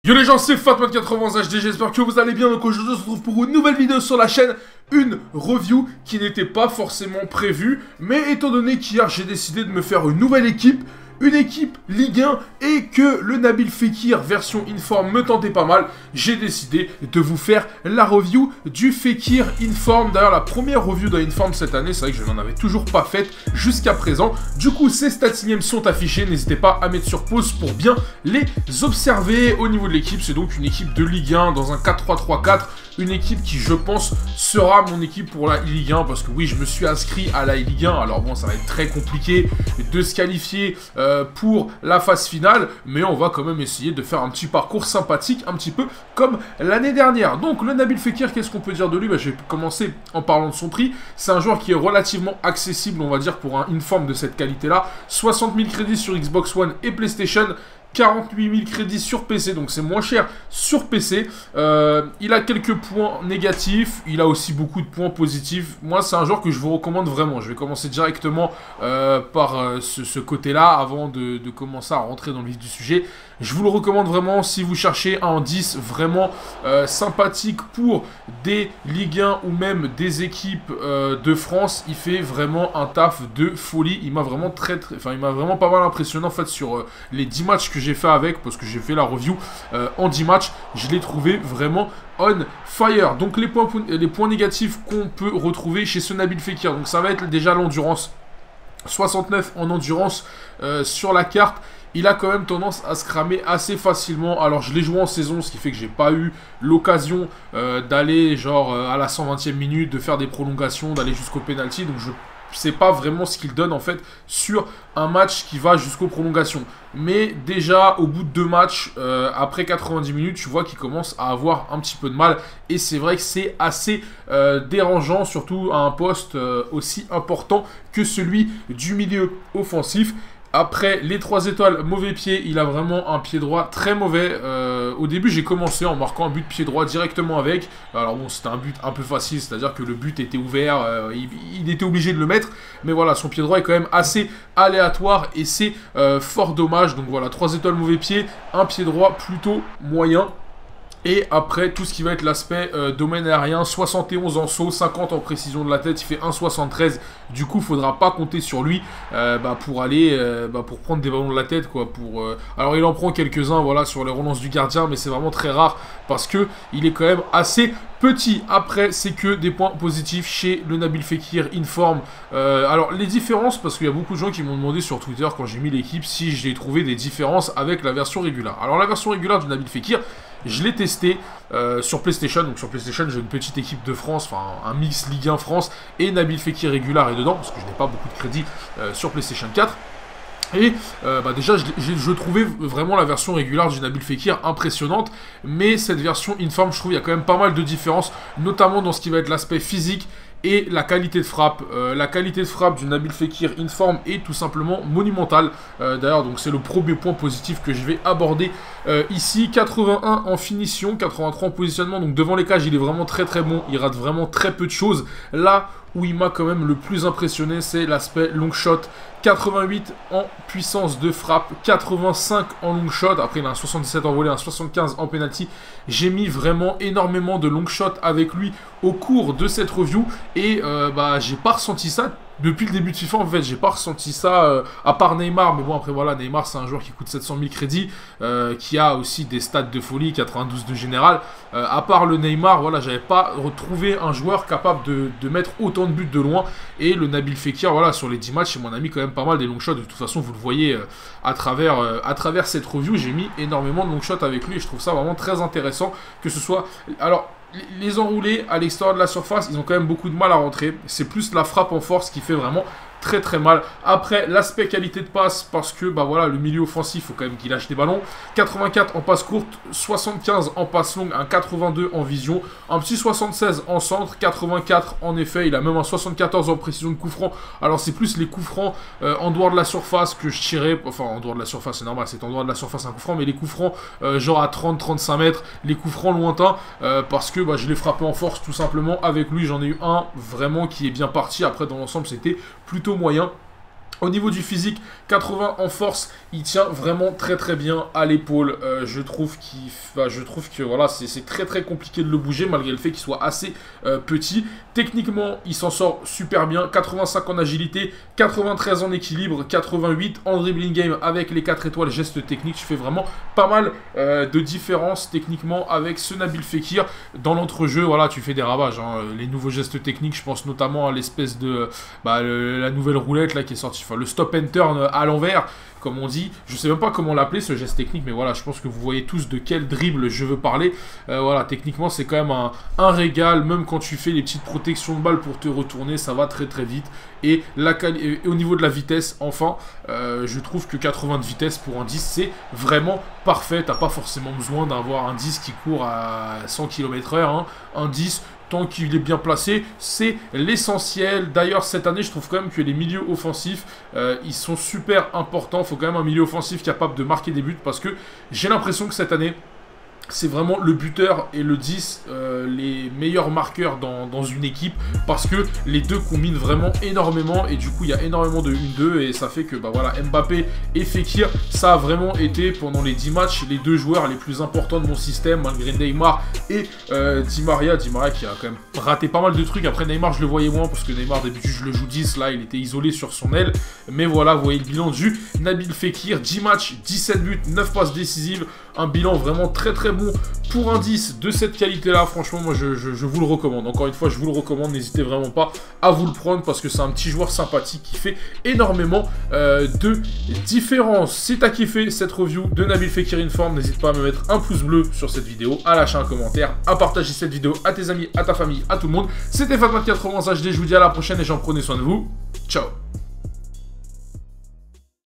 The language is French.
Yo les gens, c'est Fatman80 HD, j'espère que vous allez bien. Donc aujourd'hui on se retrouve pour une nouvelle vidéo sur la chaîne, une review qui n'était pas forcément prévue, mais étant donné qu'hier j'ai décidé de me faire une nouvelle équipe, une équipe Ligue 1, et que le Nabil Fekir version Inform me tentait pas mal, j'ai décidé de vous faire la review du Fekir Inform. D'ailleurs la première review de Inform cette année, c'est vrai que je n'en avais toujours pas faite jusqu'à présent. Du coup ces stats signes sont affichés, n'hésitez pas à mettre sur pause pour bien les observer. Au niveau de l'équipe, c'est donc une équipe de Ligue 1 dans un 4-3-3-4. Une équipe qui, je pense, sera mon équipe pour la Ligue 1. Parce que oui, je me suis inscrit à la Ligue 1. Alors bon, ça va être très compliqué de se qualifier pour la phase finale. Mais on va quand même essayer de faire un petit parcours sympathique, un petit peu comme l'année dernière. Donc le Nabil Fekir, qu'est-ce qu'on peut dire de lui? Je vais commencer en parlant de son prix. C'est un joueur qui est relativement accessible, on va dire, pour un Inform de cette qualité-là. 60 000 crédits sur Xbox One et PlayStation. 48 000 crédits sur PC, donc c'est moins cher sur PC. Il a quelques points négatifs, il a aussi beaucoup de points positifs. Moi, c'est un joueur que je vous recommande vraiment. Je vais commencer directement par ce côté-là, avant de commencer à rentrer dans le vif du sujet. Je vous le recommande vraiment si vous cherchez un 10 vraiment sympathique pour des Ligue 1 ou même des équipes de France. Il fait vraiment un taf de folie. Il m'a vraiment il m'a vraiment pas mal impressionné en fait sur les 10 matchs que j'ai fait avec, parce que j'ai fait la review en 10 matchs. Je l'ai trouvé vraiment on fire. Donc les points négatifs qu'on peut retrouver chez ce Nabil Fekir, donc ça va être déjà l'endurance. 69 en endurance sur la carte. Il a quand même tendance à se cramer assez facilement. Alors je l'ai joué en saison, ce qui fait que j'ai pas eu l'occasion d'aller genre à la 120e minute, de faire des prolongations, d'aller jusqu'au penalty. Donc je sais pas vraiment ce qu'il donne en fait sur un match qui va jusqu'aux prolongations. Mais déjà au bout de 2 matchs, après 90 minutes, tu vois qu'il commence à avoir un petit peu de mal. Et c'est vrai que c'est assez dérangeant, surtout à un poste aussi important que celui du milieu offensif. Après les 3 étoiles, mauvais pied, il a vraiment un pied droit très mauvais. Au début, j'ai commencé en marquant un but pied droit directement avec. Alors bon, c'était un but un peu facile, c'est-à-dire que le but était ouvert, il était obligé de le mettre. Mais voilà, son pied droit est quand même assez aléatoire et c'est fort dommage. Donc voilà, 3 étoiles, mauvais pied, un pied droit plutôt moyen. Et après, tout ce qui va être l'aspect domaine aérien, 71 en saut, 50 en précision de la tête, il fait 1,73. Du coup, il ne faudra pas compter sur lui pour aller, pour prendre des ballons de la tête, quoi. Alors, il en prend quelques-uns, voilà, sur les relances du gardien, mais c'est vraiment très rare parce que il est quand même assez petit. Après, c'est que des points positifs chez le Nabil Fekir Inform. Alors, les différences, parce qu'il y a beaucoup de gens qui m'ont demandé sur Twitter, quand j'ai mis l'équipe, si j'ai trouvé des différences avec la version régulière. Alors, la version régulière du Nabil Fekir, je l'ai testé sur PlayStation. Donc sur PlayStation, j'ai une petite équipe de France, enfin un mix Ligue 1 France, et Nabil Fekir régulier est dedans, parce que je n'ai pas beaucoup de crédits sur PlayStation 4. Et déjà, je trouvais vraiment la version régulière du Nabil Fekir impressionnante. Mais cette version Inform, je trouve, il y a quand même pas mal de différences, notamment dans ce qui va être l'aspect physique et la qualité de frappe. La qualité de frappe du Nabil Fekir Inform est tout simplement monumentale. D'ailleurs, donc c'est le premier point positif que je vais aborder ici. 81 en finition, 83 en positionnement. Donc devant les cages, il est vraiment très très bon. Il rate vraiment très peu de choses. Là où il m'a quand même le plus impressionné, c'est l'aspect long shot. 88 en puissance de frappe, 85 en long shot. Après, il a un 77 en volée, un 75 en penalty. J'ai mis vraiment énormément de long shot avec lui au cours de cette review. Et j'ai pas ressenti ça. Depuis le début de FIFA, en fait, j'ai pas ressenti ça, à part Neymar. Mais bon, après, voilà, Neymar, c'est un joueur qui coûte 700 000 crédits, qui a aussi des stats de folie, 92 de général. À part le Neymar, voilà, j'avais pas retrouvé un joueur capable de mettre autant de buts de loin. Et le Nabil Fekir, voilà, sur les 10 matchs, il m'en a mis quand même pas mal des long shots. De toute façon, vous le voyez à travers cette review, j'ai mis énormément de long shots avec lui. Et je trouve ça vraiment très intéressant, que ce soit... Alors... Les enroulés à l'extérieur de la surface, ils ont quand même beaucoup de mal à rentrer. C'est plus la frappe en force qui fait vraiment très très mal. Après, l'aspect qualité de passe, parce que voilà, le milieu offensif, il faut quand même qu'il lâche des ballons. 84 en passe courte, 75 en passe longue, un 82 en vision, un petit 76 en centre, 84 en effet, il a même un 74 en précision de coup franc. Alors c'est plus les coups francs en dehors de la surface que je tirais, enfin en dehors de la surface, c'est normal, c'est en dehors de la surface un coup franc, mais les coups francs genre à 30-35 mètres, les coups francs lointains, parce que je l'ai frappé en force tout simplement avec lui. J'en ai eu un vraiment qui est bien parti. Après dans l'ensemble c'était plutôt moyen. Au niveau du physique, 80 en force, il tient vraiment très très bien à l'épaule. Je trouve que voilà, c'est très très compliqué de le bouger malgré le fait qu'il soit assez petit. Techniquement, il s'en sort super bien. 85 en agilité, 93 en équilibre, 88 en dribbling game avec les 4 étoiles gestes techniques. Je fais vraiment pas mal de différences techniquement avec ce Nabil Fekir. Dans l'entrejeu, voilà, tu fais des ravages. Hein. Les nouveaux gestes techniques, je pense notamment à l'espèce de... la nouvelle roulette là qui est sortie. Enfin, le stop and turn à l'envers, comme on dit. Je sais même pas comment l'appeler ce geste technique, mais voilà, je pense que vous voyez tous de quel dribble je veux parler. Voilà, techniquement, c'est quand même un régal. Même quand tu fais les petites protections de balle pour te retourner, ça va très très vite. Et au niveau de la vitesse, enfin, je trouve que 80 de vitesse pour un 10, c'est vraiment parfait. T'as pas forcément besoin d'avoir un 10 qui court à 100 km/h. Hein. Un 10... tant qu'il est bien placé, c'est l'essentiel. D'ailleurs, cette année, je trouve quand même que les milieux offensifs, ils sont super importants. Il faut quand même un milieu offensif capable de marquer des buts parce que j'ai l'impression que cette année, c'est vraiment le buteur et le 10 les meilleurs marqueurs dans une équipe parce que les deux combinent vraiment énormément et du coup il y a énormément de 1-2 et ça fait que bah voilà, Mbappé et Fekir, ça a vraiment été pendant les 10 matchs les deux joueurs les plus importants de mon système malgré Neymar et Di Maria qui a quand même raté pas mal de trucs. Après Neymar je le voyais moins parce que Neymar d'habitude je le joue 10, là il était isolé sur son aile, mais voilà, vous voyez le bilan du Nabil Fekir, 10 matchs, 17 buts, 9 passes décisives, un bilan vraiment très très bon pour un 10 de cette qualité là. Franchement moi je vous le recommande, encore une fois je vous le recommande, n'hésitez vraiment pas à vous le prendre parce que c'est un petit joueur sympathique qui fait énormément de différence. Si t'as kiffé cette review de Nabil Fekir Inform, n'hésite pas à me mettre un pouce bleu sur cette vidéo, à lâcher un commentaire, à partager cette vidéo à tes amis, à ta famille, à tout le monde. C'était Fatman80 HD, je vous dis à la prochaine et j'en prenez soin de vous, ciao.